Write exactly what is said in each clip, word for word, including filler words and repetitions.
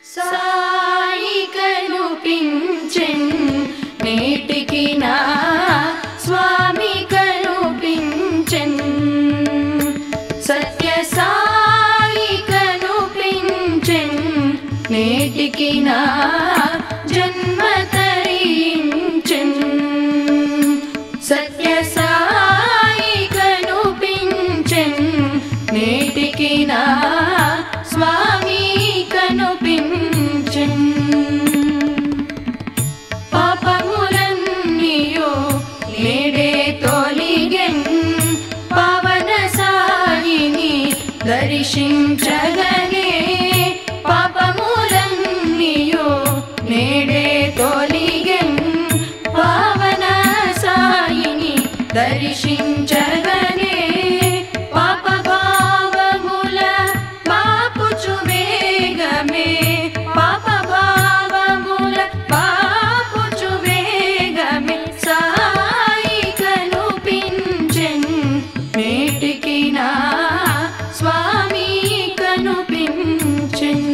సాయి కనుపించెన్ నేటికి నా స్వామి కనుపించెన్ సత్య సాయి కనుపించెన్ నేటికి నా జన్మ తరించెన్ సత్య సాయి కనుపించెన్ నేటికి నా స్వామి కనుపించెన్ పాపములన్నీయో నేడే తొలిగెన్ పవన సాయిని దర్శించగనే పాపములన్నీయో నేడే తొలిగెన్ పవన సాయిని దర్శించగనే పాప భావముల బాపుచు వేగమే పాప భావముల బాపుచు వేగమే సాయి కనుపించెన్ నేటికి నా స్వామి కనుపించెన్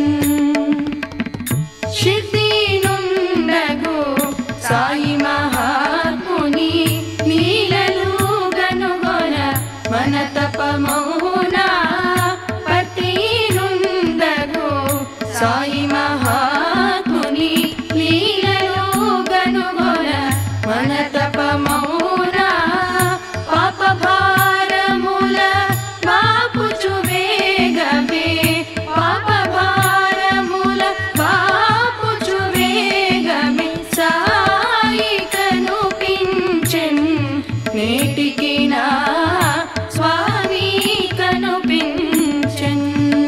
సిద్ధి నుండగు సాయి మహాత్ముని నీలలు గనుగొన మన తపమౌనా పతి నుండగు సాయి మహాత్ముని నీలలు గనుగొన మన తపమౌనా పాప భారముల బాపుచు వేగమే పాప భారముల బాపుచు వేగమే సాయి కనుపించెన్ నేటికి నా స్వామి కనుపించెన్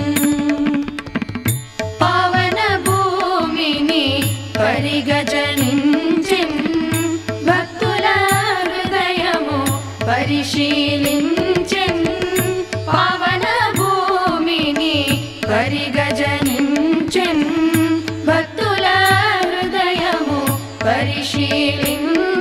పావన భూమిని పరిగజనించెన్ భక్తుల హృదయము పరిశీలించెన్ పావన భూమిని పరిగజనించెన్ భక్తుల హృదయము పరిశీలించెన్